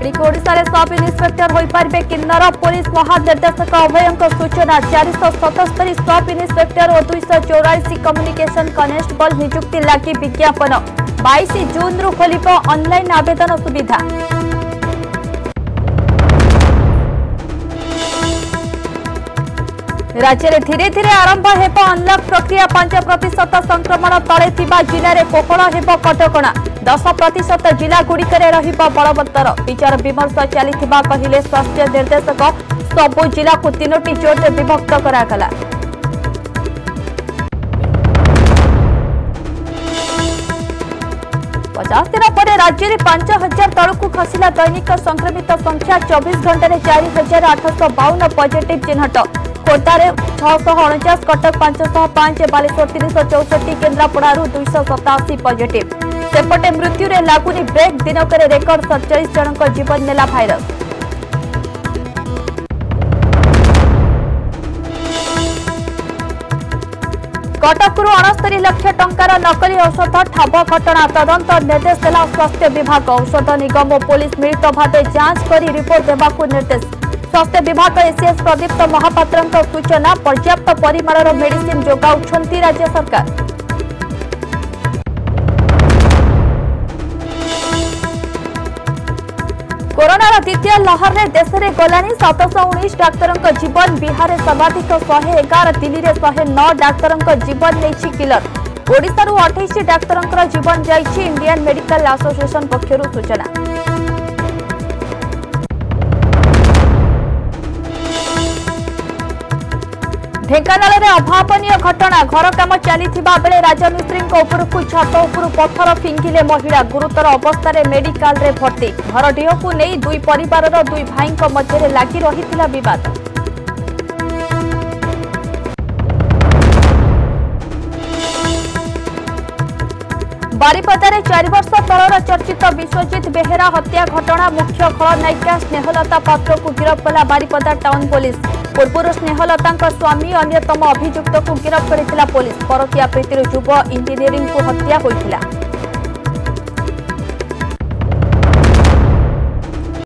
एणिक Odisha sub inspector हो पारे किन्नर police महानिर्देशक अभयंक सूचना 477 सब इन्स्पेक्टर और 284 कम्युनिकेशन कनेस्टेबल नियुक्ति लगी विज्ञापन 22 जून रु खोलिब ऑनलाइन आवेदन सुविधा। राज्य में धीरे धीरे आरंभ हेब अनलक प्रक्रिया 5% संक्रमण तले जिले में कोहल हेब कटकणा 10% जिला गुड़िक बलवत्तर विचार विमर्श चली कहले स्वास्थ्य निर्देशक सबु जिला को 3टी जोन में विभक्त करागला। पचास दिन पर राज्य में 5000 तलू खसला दैनिक संक्रमित संख्या 24 घंटे 4852 पॉजिटिव चिन्हट खोर्धारे 649 कटक 505 बालेश्वर 364 केन्द्रापड़ारू 287 पॉजिटिव सेपटे मृत्यु रे लागुनी ब्रेक दिनक रेकर्ड 47 जनक जीवन नेला भाइरस। कटकरू 69 लाख टंकार नकली औषध ठाब घटना तदंत निर्देश देला स्वास्थ्य विभाग औषध निगम और पुलिस मिलित भाव जांच कर रिपोर्ट देवाक निर्देश। स्वास्थ्य विभाग एसीएस प्रदीप्त महापात्र सूचना पर्याप्त परिमाणर मेडिसिन जोगाउछंती राज्य सरकार। कोरोनार द्वितीय लहर में देश में गलानी 719 डाक्तर जीवन बिहार में सर्वाधिक 111 दिल्ली में 109 डाक्तर जीवन नहीं किलर ओडिशा 28 डाक्तर जीवन जाइछि इंडियन मेडिकल एसोसिएशन पक्षर सूचना। ढेंकानाल में अभावनीय घटना घर काम चली बेले राजमिस्त्री उपरकू छात उपरू पत्थर फिंगिले महिला गुरुतर अवस्था मेडिकल रे भर्ती घर ढेह को नहीं दुई परिवार दुई भाई मध्य लगी रही विवाद। बारिपदारे 4 वर्ष तलर चर्चित विश्वजित बेहेरा हत्या घटना मुख्य खलनायिका स्नेहलता पात्र को गिरफ्त कला बारिपदा टाउन पुलिस। पूर्व स्नेहलता स्वामी अन्यतम अभियुक्त को गिरफ्त कर पुलिस परकिया प्रीतिर युव इंजीनियरिंग को हत्या होइथिला।